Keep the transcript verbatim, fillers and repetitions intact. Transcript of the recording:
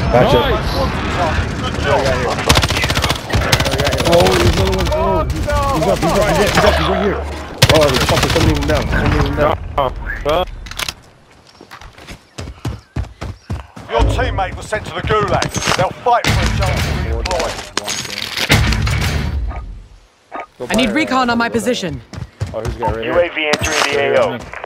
Gotcha. Nice. Good job. Oh, there's another one. Oh, he's up, he's up, he's up, he's up, he's right here. Oh, there's fucking somebody even down. Somebody even down. Your teammate was sent to the gulag. They'll fight for a chance to redeploy. I need recon on my position. Oh, he's got right U here. A V entering the A O.